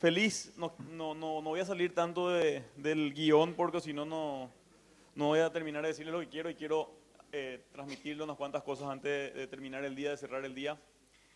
Feliz, no voy a salir tanto del guión porque si no, no voy a terminar de decirle lo que quiero y quiero transmitirle unas cuantas cosas antes de terminar el día, de cerrar el día.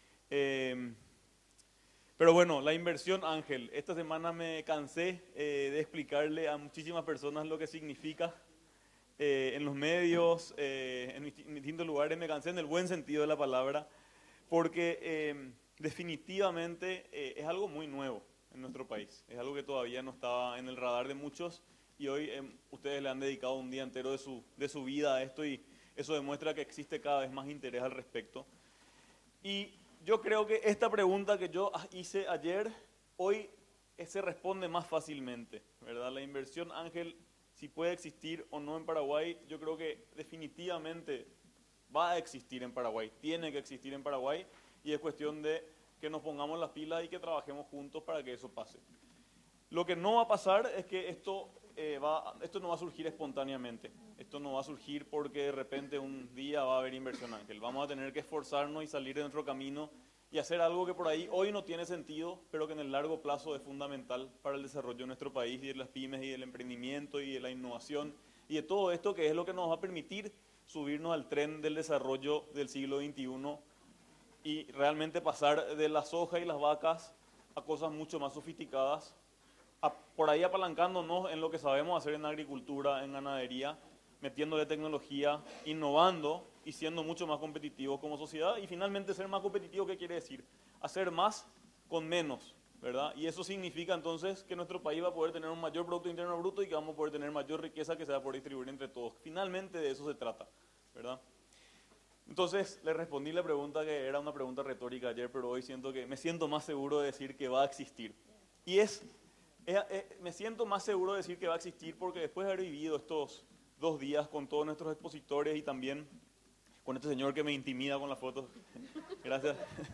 Pero bueno, la inversión Ángel. Esta semana me cansé de explicarle a muchísimas personas lo que significa en los medios, en distintos lugares. Me cansé en el buen sentido de la palabra, porque definitivamente es algo muy nuevo en nuestro país. Es algo que todavía no estaba en el radar de muchos y hoy ustedes le han dedicado un día entero de su vida a esto y eso demuestra que existe cada vez más interés al respecto. Y yo creo que esta pregunta que yo hice ayer, hoy se responde más fácilmente, ¿verdad? La inversión Ángel, si puede existir o no en Paraguay, yo creo que definitivamente va a existir en Paraguay, tiene que existir en Paraguay y es cuestión de que nos pongamos las pilas y que trabajemos juntos para que eso pase. Lo que no va a pasar es que esto no va a surgir espontáneamente, esto no va a surgir porque de repente un día va a haber inversión Ángel, vamos a tener que esforzarnos y salir de nuestro camino y hacer algo que por ahí hoy no tiene sentido, pero que en el largo plazo es fundamental para el desarrollo de nuestro país y de las pymes y del emprendimiento y de la innovación y de todo esto que es lo que nos va a permitir subirnos al tren del desarrollo del siglo XXI y realmente pasar de la soja y las vacas a cosas mucho más sofisticadas, por ahí apalancándonos en lo que sabemos hacer en agricultura, en ganadería, metiéndole tecnología, innovando y siendo mucho más competitivos como sociedad. Y finalmente ser más competitivo, ¿qué quiere decir? Hacer más con menos, ¿verdad? Y eso significa entonces que nuestro país va a poder tener un mayor Producto Interno Bruto y que vamos a poder tener mayor riqueza que se va a poder distribuir entre todos. Finalmente de eso se trata, ¿verdad? Entonces le respondí la pregunta que era una pregunta retórica ayer, pero hoy me siento más seguro de decir que va a existir. Y me siento más seguro de decir que va a existir porque después de haber vivido estos 2 días con todos nuestros expositores y también con este señor que me intimida con las fotos, gracias,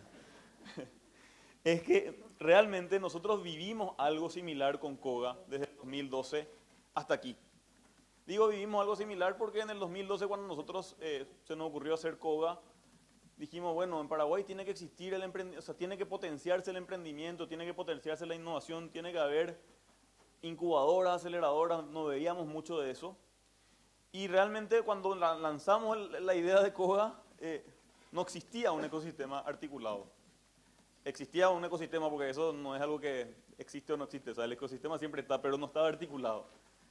es que realmente nosotros vivimos algo similar con Koga desde el 2012 hasta aquí. Digo vivimos algo similar porque en el 2012 cuando nosotros se nos ocurrió hacer Koga, dijimos, bueno, en Paraguay tiene que existir el emprendimiento, o sea, tiene que potenciarse el emprendimiento, tiene que potenciarse la innovación, tiene que haber incubadoras, aceleradoras, no veíamos mucho de eso. Y realmente cuando lanzamos la idea de Koga, no existía un ecosistema articulado. Existía un ecosistema porque eso no es algo que existe o no existe, o sea, el ecosistema siempre está, pero no estaba articulado.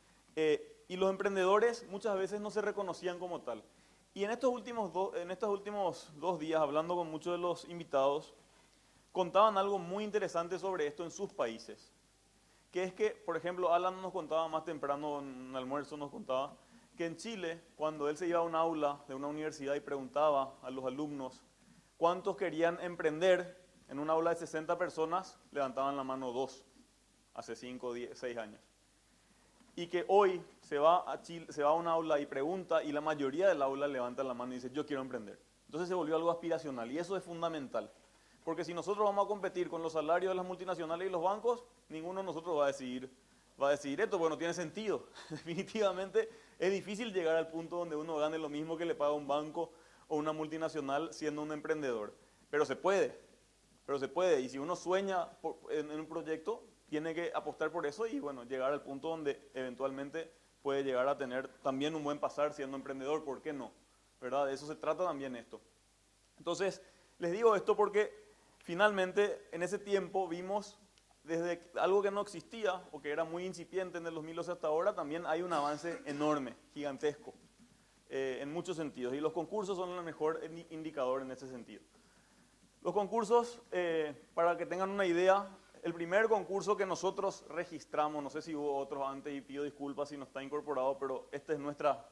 Y los emprendedores muchas veces no se reconocían como tal. Y en estos últimos 2 días, hablando con muchos de los invitados, contaban algo muy interesante sobre esto en sus países. Que es que, por ejemplo, Alan nos contaba más temprano en un almuerzo, nos contaba que en Chile, cuando él se iba a un aula de una universidad y preguntaba a los alumnos cuántos querían emprender, en un aula de 60 personas levantaban la mano 2, hace 5, 10, 6 años. Y que hoy se va a Chile, se va a un aula y pregunta y la mayoría del aula levanta la mano y dice yo quiero emprender. Entonces se volvió algo aspiracional y eso es fundamental. Porque si nosotros vamos a competir con los salarios de las multinacionales y los bancos, ninguno de nosotros va a decidir esto, porque no tiene sentido. Definitivamente es difícil llegar al punto donde uno gane lo mismo que le paga un banco o una multinacional siendo un emprendedor. Pero se puede. Y si uno sueña en un proyecto, tiene que apostar por eso y bueno, llegar al punto donde eventualmente puede llegar a tener también un buen pasar siendo emprendedor, ¿por qué no? ¿Verdad? De eso se trata también esto. Entonces, les digo esto porque finalmente en ese tiempo vimos desde algo que no existía o que era muy incipiente en el 2012 hasta ahora, también hay un avance enorme, gigantesco, en muchos sentidos. Y los concursos son el mejor indicador en ese sentido. Los concursos, para que tengan una idea, el primer concurso que nosotros registramos, no sé si hubo otros antes y pido disculpas si no está incorporado, pero esta es nuestra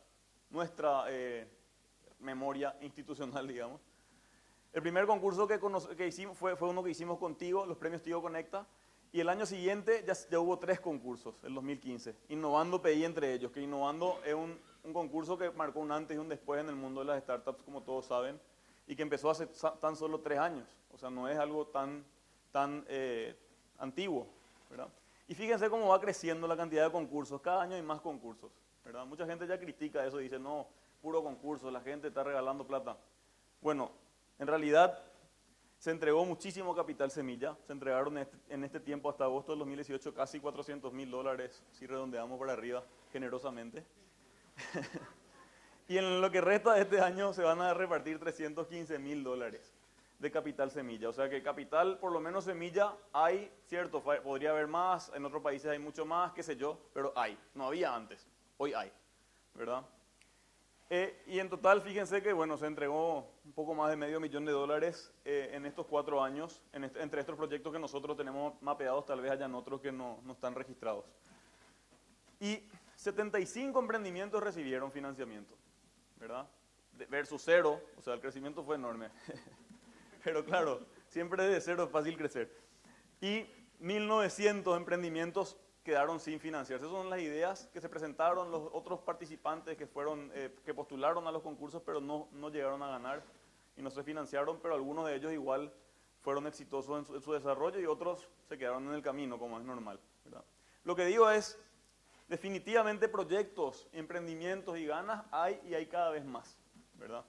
memoria institucional, digamos. El primer concurso que hicimos fue uno que hicimos contigo, los premios Tigo Conecta, y el año siguiente ya hubo 3 concursos, el 2015, Innovando PI entre ellos, que Innovando es un concurso que marcó un antes y un después en el mundo de las startups, como todos saben, y que empezó hace tan solo 3 años, o sea, no es algo tan antiguo, ¿verdad? Y fíjense cómo va creciendo la cantidad de concursos, cada año hay más concursos, ¿verdad? Mucha gente ya critica eso y dice, no, puro concurso, la gente está regalando plata. Bueno, en realidad, Se entregó muchísimo capital semilla, se entregaron en este tiempo hasta agosto del 2018 casi $400.000, si redondeamos para arriba generosamente. Y en lo que resta de este año se van a repartir $315.000 de capital semilla. O sea que capital, por lo menos semilla, hay, cierto, podría haber más, en otros países hay mucho más, qué sé yo, pero hay, no había antes, hoy hay, ¿verdad? Y en total, fíjense que bueno, se entregó un poco más de $500.000 en estos 4 años, entre estos proyectos que nosotros tenemos mapeados, tal vez hayan otros que no están registrados. Y 75 emprendimientos recibieron financiamiento, ¿verdad? Versus 0, o sea, el crecimiento fue enorme. Pero claro, siempre de 0 es fácil crecer. Y 1.900 emprendimientos quedaron sin financiarse. Esas son las ideas que se presentaron, los otros participantes que postularon a los concursos, pero no llegaron a ganar y no se financiaron, pero algunos de ellos igual fueron exitosos en su desarrollo y otros se quedaron en el camino, como es normal, ¿verdad? Lo que digo es, definitivamente proyectos, emprendimientos y ganas hay y hay cada vez más, ¿verdad?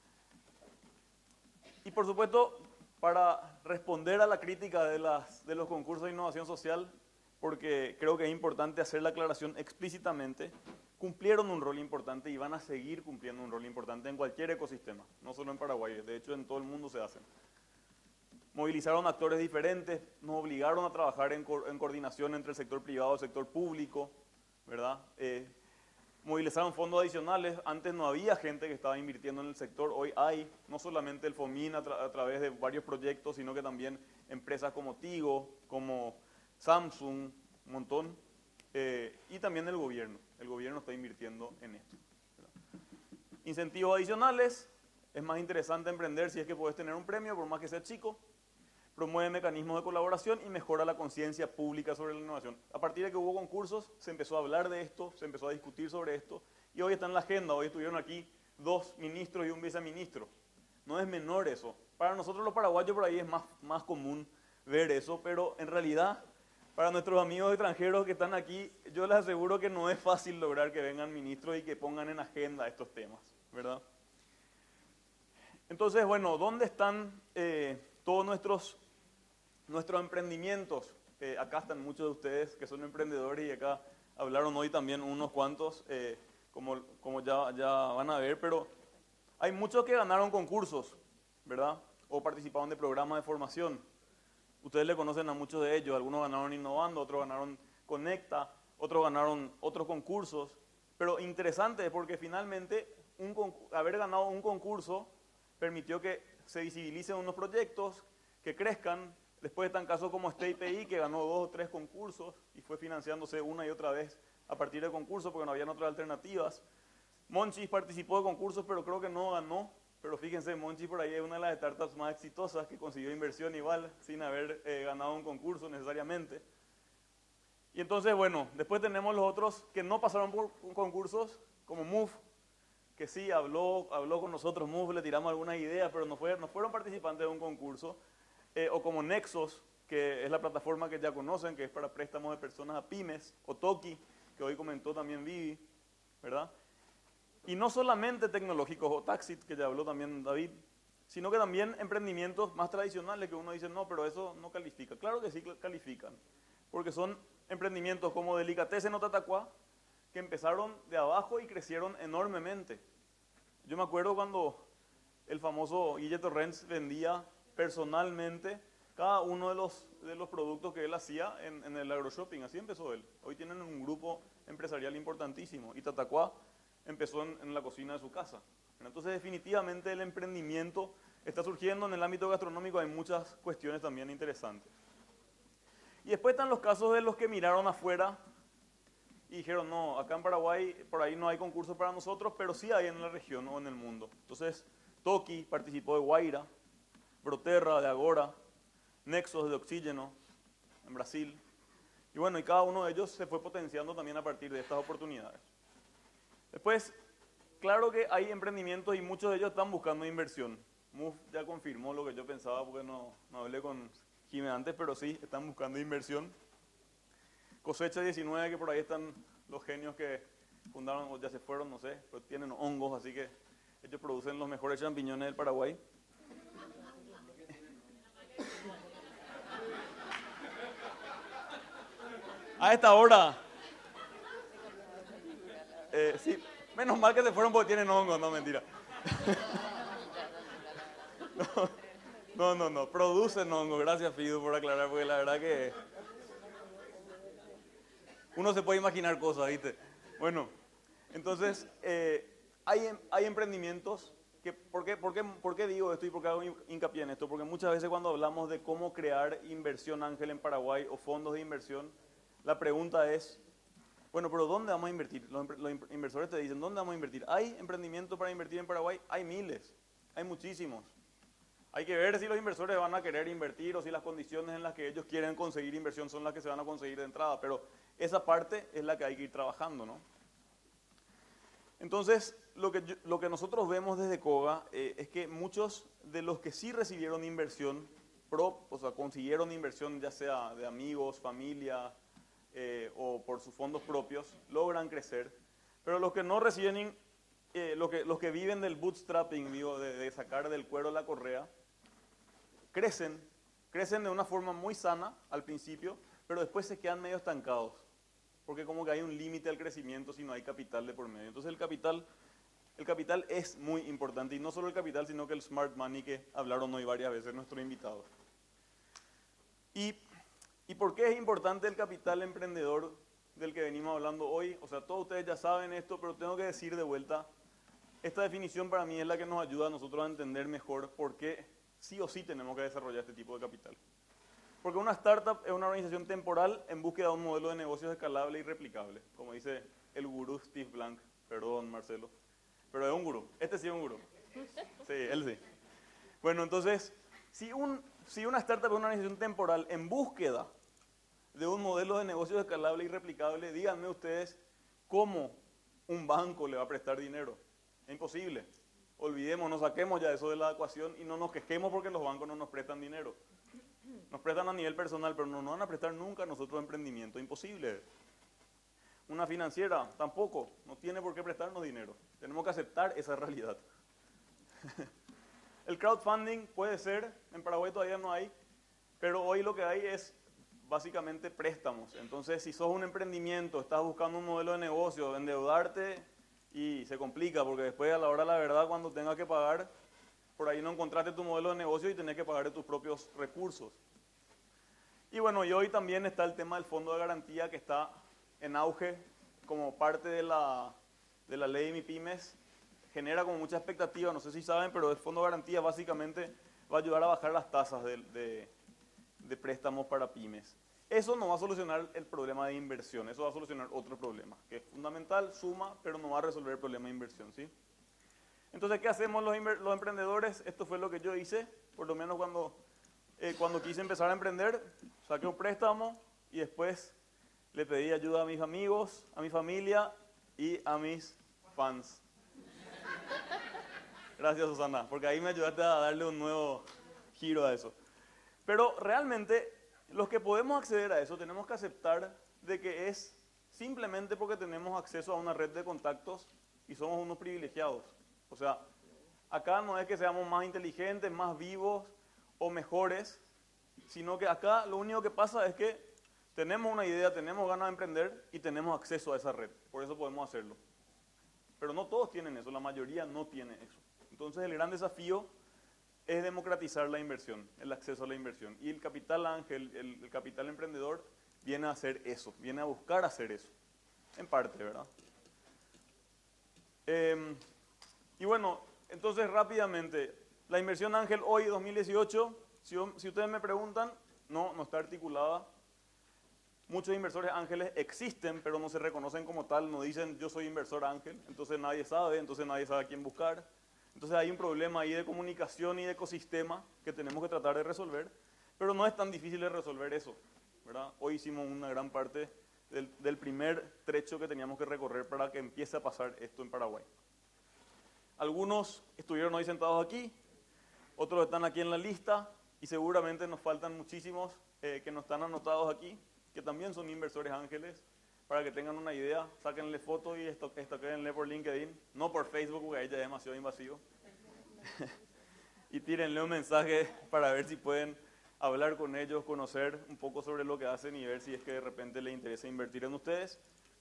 Y por supuesto, para responder a la crítica de los concursos de innovación social, porque creo que es importante hacer la aclaración explícitamente, cumplieron un rol importante y van a seguir cumpliendo un rol importante en cualquier ecosistema, no solo en Paraguay, de hecho en todo el mundo se hacen. Movilizaron actores diferentes, nos obligaron a trabajar en coordinación entre el sector privado y el sector público, ¿verdad? Movilizaron fondos adicionales, antes no había gente que estaba invirtiendo en el sector, hoy hay, no solamente el FOMIN a través de varios proyectos, sino que también empresas como Tigo, como Samsung, un montón, y también el gobierno está invirtiendo en esto, ¿verdad? Incentivos adicionales, es más interesante emprender si es que puedes tener un premio, por más que sea chico. Promueve mecanismos de colaboración y mejora la conciencia pública sobre la innovación. A partir de que hubo concursos, se empezó a hablar de esto, se empezó a discutir sobre esto, y hoy está en la agenda. Hoy estuvieron aquí 2 ministros y un viceministro. No es menor eso. Para nosotros los paraguayos por ahí es más común ver eso, pero en realidad, para nuestros amigos extranjeros que están aquí, yo les aseguro que no es fácil lograr que vengan ministros y que pongan en agenda estos temas, ¿verdad? Entonces, bueno, ¿dónde están todos nuestros emprendimientos? Acá están muchos de ustedes que son emprendedores y acá hablaron hoy también unos cuantos, como ya van a ver, pero hay muchos que ganaron concursos, ¿verdad? O participaron de programas de formación. Ustedes le conocen a muchos de ellos, algunos ganaron Innovando, otros ganaron Conecta, otros ganaron otros concursos, pero interesante porque finalmente haber ganado un concurso permitió que se visibilicen unos proyectos, que crezcan. Después están casos como STPI, que ganó 2 o 3 concursos y fue financiándose una y otra vez a partir de concursos porque no habían otras alternativas. Monchis participó de concursos, pero creo que no ganó. Pero fíjense, Monchis por ahí es una de las startups más exitosas que consiguió inversión igual, sin haber ganado un concurso necesariamente. Y entonces, bueno, después tenemos los otros que no pasaron por concursos, como Move, que sí, habló con nosotros Move, le tiramos algunas ideas, pero no fueron participantes de un concurso. O como Nexos, que es la plataforma que ya conocen, que es para préstamos de personas a pymes, o Toki, que hoy comentó también Vivi, ¿verdad? Y no solamente tecnológicos, o Taxit, que ya habló también David, sino que también emprendimientos más tradicionales que uno dice, no, pero eso no califica. Claro que sí califican, porque son emprendimientos como Delicatessen o Tatacuá, que empezaron de abajo y crecieron enormemente. Yo me acuerdo cuando el famoso Guille Torrens vendía personalmente cada uno de los productos que él hacía en el agroshopping. Así empezó él. Hoy tienen un grupo empresarial importantísimo y Tatacuá empezó en la cocina de su casa. Entonces definitivamente el emprendimiento está surgiendo en el ámbito gastronómico. Hay muchas cuestiones también interesantes. Y después están los casos de los que miraron afuera y dijeron, no, acá en Paraguay por ahí no hay concursos para nosotros, pero sí hay en la región o en el mundo. Entonces Toki participó de Guaira, Proterra de Agora, Nexos de Oxígeno en Brasil. Y bueno, y cada uno de ellos se fue potenciando también a partir de estas oportunidades. Después, claro que hay emprendimientos y muchos de ellos están buscando inversión. Move ya confirmó lo que yo pensaba porque no hablé con Jimé antes, pero sí, están buscando inversión. Cosecha 19, que por ahí están los genios que fundaron o ya se fueron, no sé, pero tienen hongos, así que ellos producen los mejores champiñones del Paraguay. A esta hora. Sí, menos mal que se fueron porque tienen hongo, no, mentira. No, producen hongo, gracias Fidu por aclarar, porque la verdad que uno se puede imaginar cosas, ¿viste? Bueno, entonces, hay emprendimientos que, ¿por qué digo esto y por qué hago hincapié en esto? Porque muchas veces cuando hablamos de cómo crear inversión ángel en Paraguay o fondos de inversión, la pregunta es, bueno, pero ¿dónde vamos a invertir? Los inversores te dicen, ¿dónde vamos a invertir? ¿Hay emprendimientos para invertir en Paraguay? Hay miles, hay muchísimos. Hay que ver si los inversores van a querer invertir o si las condiciones en las que ellos quieren conseguir inversión son las que se van a conseguir de entrada, pero esa parte es la que hay que ir trabajando, ¿no? Entonces, lo que nosotros vemos desde Koga es que muchos de los que sí recibieron inversión, o sea, consiguieron inversión ya sea de amigos, familia o por sus fondos propios, logran crecer, pero los que no reciben, los que viven del bootstrapping, digo, de sacar del cuero la correa, crecen de una forma muy sana al principio, pero después se quedan medio estancados. Porque como que hay un límite al crecimiento si no hay capital de por medio. Entonces el capital es muy importante. Y no solo el capital, sino que el smart money que hablaron hoy varias veces nuestros invitados. ¿Y por qué es importante el capital emprendedor del que venimos hablando hoy? O sea, todos ustedes ya saben esto, pero tengo que decir de vuelta, esta definición para mí es la que nos ayuda a nosotros a entender mejor por qué sí o sí tenemos que desarrollar este tipo de capital. Porque una startup es una organización temporal en búsqueda de un modelo de negocios escalable y replicable, como dice el gurú Steve Blank, perdón Marcelo, pero es un gurú, este sí es un gurú, sí, él sí. Bueno, entonces, si una startup es una organización temporal en búsqueda de un modelo de negocios escalable y replicable, díganme ustedes cómo un banco le va a prestar dinero. Es imposible. Olvidémonos, saquemos ya eso de la ecuación y no nos quejemos porque los bancos no nos prestan dinero. Nos prestan a nivel personal, pero no nos van a prestar nunca a nosotros emprendimiento. Imposible. Una financiera tampoco, no tiene por qué prestarnos dinero. Tenemos que aceptar esa realidad. El crowdfunding puede ser, en Paraguay todavía no hay, pero hoy lo que hay es básicamente préstamos. Entonces, si sos un emprendimiento, estás buscando un modelo de negocio, endeudarte y se complica porque después a la hora de la verdad cuando tengas que pagar, por ahí no encontraste tu modelo de negocio y tenés que pagar de tus propios recursos. Y bueno, y hoy también está el tema del fondo de garantía que está en auge como parte de la ley de MIPYMES. Genera como mucha expectativa, no sé si saben, pero el fondo de garantía básicamente va a ayudar a bajar las tasas de préstamos para pymes. Eso no va a solucionar el problema de inversión, eso va a solucionar otro problema, que es fundamental, suma, pero no va a resolver el problema de inversión, ¿sí? Entonces, ¿qué hacemos los emprendedores? Esto fue lo que yo hice, por lo menos cuando quise empezar a emprender, saqué un préstamo y después le pedí ayuda a mis amigos, a mi familia y a mis fans. Gracias, Susana, porque ahí me ayudaste a darle un nuevo giro a eso. Pero realmente, los que podemos acceder a eso, tenemos que aceptar de que es simplemente porque tenemos acceso a una red de contactos y somos unos privilegiados. O sea, acá no es que seamos más inteligentes, más vivos o mejores, sino que acá lo único que pasa es que tenemos una idea, tenemos ganas de emprender y tenemos acceso a esa red. Por eso podemos hacerlo. Pero no todos tienen eso, la mayoría no tiene eso. Entonces el gran desafío es democratizar la inversión, el acceso a la inversión. Y el capital ángel, el capital emprendedor, viene a hacer eso, viene a buscar hacer eso. En parte, ¿verdad? Y bueno, entonces rápidamente, la inversión ángel hoy, 2018, si ustedes me preguntan, no está articulada. Muchos inversores ángeles existen, pero no se reconocen como tal, no dicen yo soy inversor ángel, entonces nadie sabe a quién buscar. Entonces hay un problema ahí de comunicación y de ecosistema que tenemos que tratar de resolver, pero no es tan difícil de resolver eso, ¿verdad? Hoy hicimos una gran parte del primer trecho que teníamos que recorrer para que empiece a pasar esto en Paraguay. Algunos estuvieron hoy sentados aquí, otros están aquí en la lista y seguramente nos faltan muchísimos que no están anotados aquí, que también son inversores ángeles. Para que tengan una idea, sáquenle fotos y estoquéenle por LinkedIn, no por Facebook, porque ahí ya es demasiado invasivo. Y tírenle un mensaje para ver si pueden hablar con ellos, conocer un poco sobre lo que hacen y ver si es que de repente les interesa invertir en ustedes.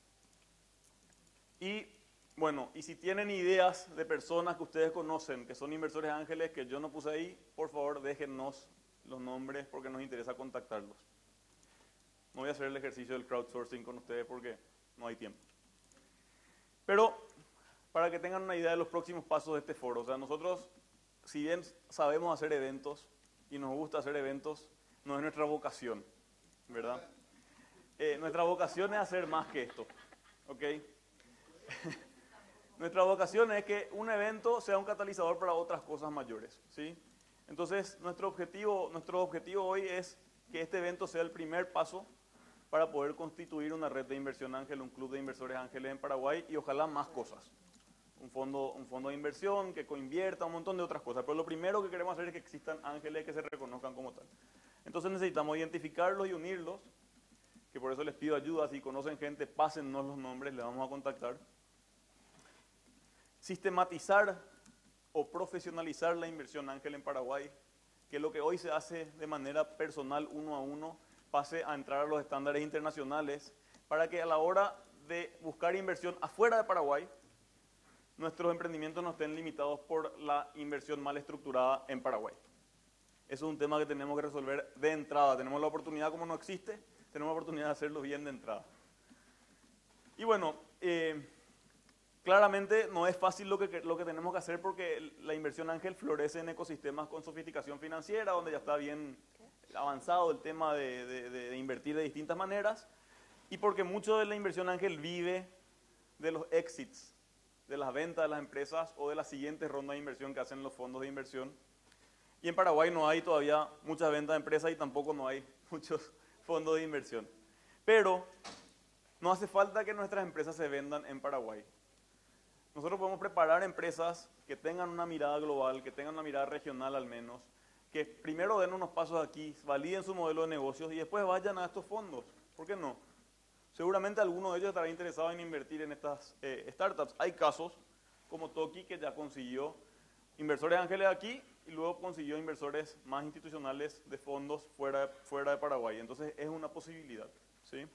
Y bueno, y si tienen ideas de personas que ustedes conocen, que son inversores ángeles, que yo no puse ahí, por favor déjennos los nombres porque nos interesa contactarlos. No voy a hacer el ejercicio del crowdsourcing con ustedes porque no hay tiempo. Pero para que tengan una idea de los próximos pasos de este foro, o sea, nosotros, si bien sabemos hacer eventos y nos gusta hacer eventos, no es nuestra vocación, ¿verdad? Nuestra vocación es hacer más que esto, ¿ok? Nuestra vocación es que un evento sea un catalizador para otras cosas mayores, ¿sí? Entonces, nuestro objetivo hoy es que este evento sea el primer paso para poder constituir una red de inversión ángel, un club de inversores ángeles en Paraguay y ojalá más cosas. Un fondo de inversión que coinvierta, un montón de otras cosas. Pero lo primero que queremos hacer es que existan ángeles que se reconozcan como tal. Entonces necesitamos identificarlos y unirlos, que por eso les pido ayuda. Si conocen gente, pásennos los nombres, les vamos a contactar. Sistematizar o profesionalizar la inversión ángel en Paraguay, que lo que hoy se hace de manera personal, uno a uno, pase a entrar a los estándares internacionales, para que a la hora de buscar inversión afuera de Paraguay, nuestros emprendimientos no estén limitados por la inversión mal estructurada en Paraguay. Eso es un tema que tenemos que resolver de entrada. Tenemos la oportunidad, como no existe, tenemos la oportunidad de hacerlo bien de entrada. Y bueno, claramente no es fácil lo que tenemos que hacer porque la inversión ángel florece en ecosistemas con sofisticación financiera, donde ya está bien avanzado el tema de invertir de distintas maneras, y porque mucho de la inversión ángel vive de los exits, de las ventas de las empresas o de las siguientes rondas de inversión que hacen los fondos de inversión. Y en Paraguay no hay todavía muchas ventas de empresas y tampoco no hay muchos fondos de inversión. Pero no hace falta que nuestras empresas se vendan en Paraguay. Nosotros podemos preparar empresas que tengan una mirada global, que tengan una mirada regional al menos, que primero den unos pasos aquí, validen su modelo de negocios y después vayan a estos fondos. ¿Por qué no? Seguramente alguno de ellos estará interesado en invertir en estas startups. Hay casos como Toki, que ya consiguió inversores ángeles aquí y luego consiguió inversores más institucionales de fondos fuera de Paraguay. Entonces es una posibilidad, ¿sí?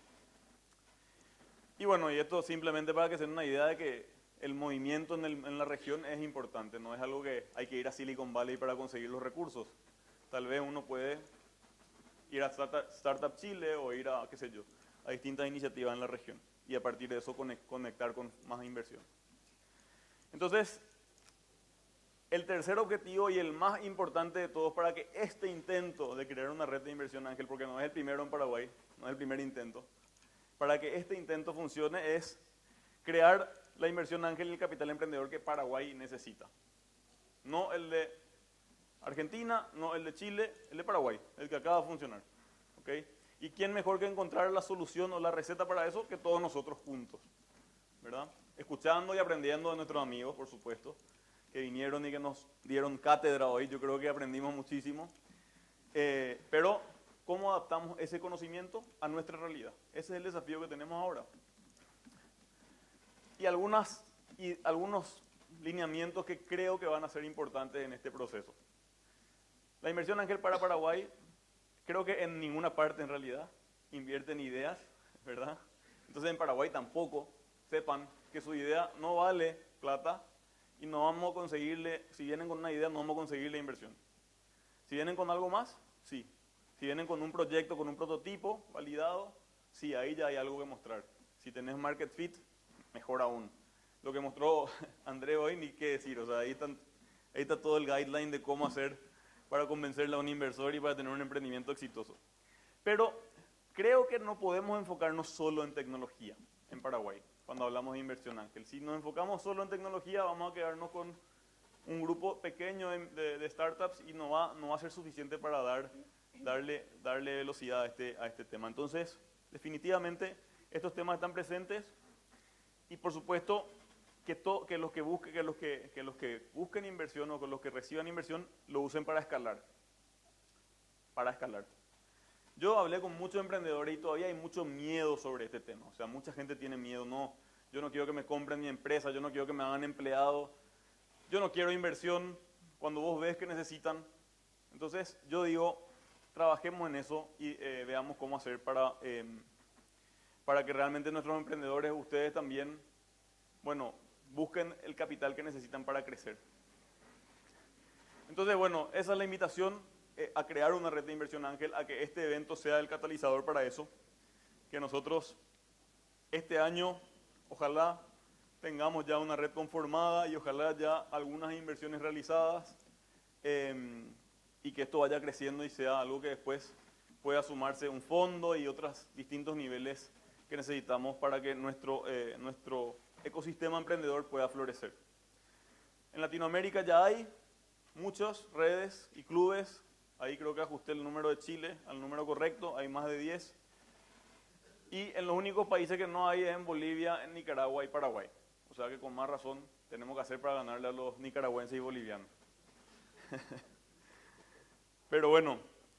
Y bueno, y esto simplemente para que se den una idea de que el movimiento en la región es importante. No es algo que hay que ir a Silicon Valley para conseguir los recursos. Tal vez uno puede ir a Startup Chile o ir a, qué sé yo, a distintas iniciativas en la región y a partir de eso conectar con más inversión. Entonces, el tercer objetivo y el más importante de todos para que este intento de crear una red de inversión ángel, porque no es el primero en Paraguay, no es el primer intento, para que este intento funcione es crear la inversión ángel y el capital emprendedor que Paraguay necesita. No el de Argentina, no el de Chile, el de Paraguay, el que acaba de funcionar. ¿Okay? ¿Y quién mejor que encontrar la solución o la receta para eso que todos nosotros juntos? ¿Verdad? Escuchando y aprendiendo de nuestros amigos, por supuesto, que vinieron y que nos dieron cátedra hoy. Yo creo que aprendimos muchísimo. Pero, ¿cómo adaptamos ese conocimiento a nuestra realidad? Ese es el desafío que tenemos ahora. Y algunos lineamientos que creo que van a ser importantes en este proceso. La inversión ángel para Paraguay, creo que en ninguna parte en realidad invierte en ideas, ¿verdad? Entonces en Paraguay tampoco sepan que su idea no vale plata y no vamos a conseguirle, si vienen con una idea no vamos a conseguirle inversión. Si vienen con algo más, sí. Si vienen con un proyecto, con un prototipo validado, sí, ahí ya hay algo que mostrar. Si tenés market fit, mejor aún. Lo que mostró André hoy, ni qué decir, o sea, ahí está todo el guideline de cómo hacer para convencerle a un inversor y para tener un emprendimiento exitoso. Pero creo que no podemos enfocarnos solo en tecnología en Paraguay, cuando hablamos de inversión ángel. Si nos enfocamos solo en tecnología, vamos a quedarnos con un grupo pequeño de startups y no va a ser suficiente para darle velocidad a este tema. Entonces, definitivamente, estos temas están presentes y, por supuesto, que los que busquen inversión o que los que reciban inversión lo usen para escalar. Yo hablé con muchos emprendedores y todavía hay mucho miedo sobre este tema. O sea, mucha gente tiene miedo. No, yo no quiero que me compren mi empresa, yo no quiero que me hagan empleado, yo no quiero inversión cuando vos ves que necesitan. Entonces, yo digo, trabajemos en eso y veamos cómo hacer para que realmente nuestros emprendedores, ustedes también, bueno, busquen el capital que necesitan para crecer. Entonces, bueno, esa es la invitación a crear una red de inversión ángel, a que este evento sea el catalizador para eso, que nosotros este año, ojalá tengamos ya una red conformada y ojalá ya algunas inversiones realizadas y que esto vaya creciendo y sea algo que después pueda sumarse un fondo y otros distintos niveles que necesitamos para que nuestro ecosistema emprendedor pueda florecer. En Latinoamérica ya hay muchas redes y clubes, ahí creo que ajusté el número de Chile al número correcto, hay más de 10. Y en los únicos países que no hay es en Bolivia, en Nicaragua y Paraguay. O sea que con más razón tenemos que hacer para ganarle a los nicaragüenses y bolivianos. Pero bueno,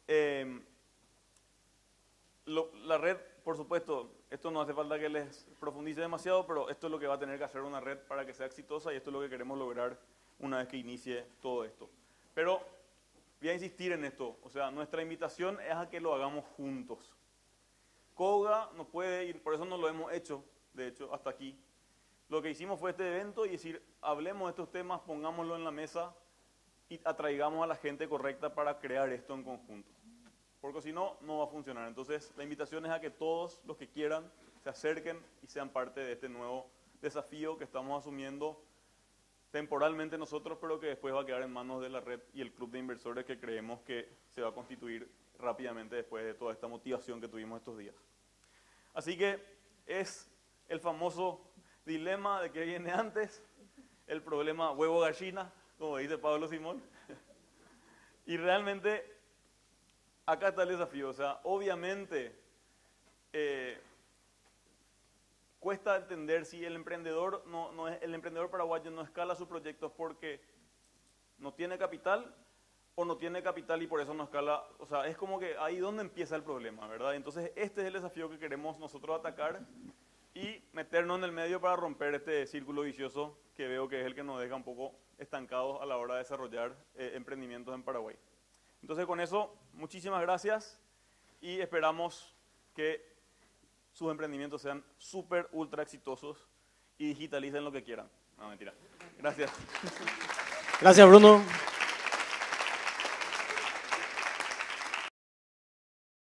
la red, por supuesto, esto no hace falta que les profundice demasiado, pero esto es lo que va a tener que hacer una red para que sea exitosa y esto es lo que queremos lograr una vez que inicie todo esto. Pero voy a insistir en esto, o sea, nuestra invitación es a que lo hagamos juntos. Koga no puede ir, por eso no lo hemos hecho, de hecho, hasta aquí. Lo que hicimos fue este evento y decir, hablemos de estos temas, pongámoslo en la mesa y atraigamos a la gente correcta para crear esto en conjunto. Porque si no, no va a funcionar. Entonces, la invitación es a que todos los que quieran se acerquen y sean parte de este nuevo desafío que estamos asumiendo temporalmente nosotros, pero que después va a quedar en manos de la red y el club de inversores que creemos que se va a constituir rápidamente después de toda esta motivación que tuvimos estos días. Así que es el famoso dilema de que viene antes, el problema huevo-gallina, como dice Pablo Simón. Y realmente acá está el desafío, o sea, obviamente cuesta entender si el emprendedor el emprendedor paraguayo no escala sus proyectos porque no tiene capital o no tiene capital y por eso no escala, o sea, es como que ahí donde empieza el problema, ¿verdad? Entonces este es el desafío que queremos nosotros atacar y meternos en el medio para romper este círculo vicioso que veo que es el que nos deja un poco estancados a la hora de desarrollar emprendimientos en Paraguay. Entonces con eso, muchísimas gracias y esperamos que sus emprendimientos sean súper, ultra exitosos y digitalicen lo que quieran. No, mentira. Gracias. Gracias, Bruno.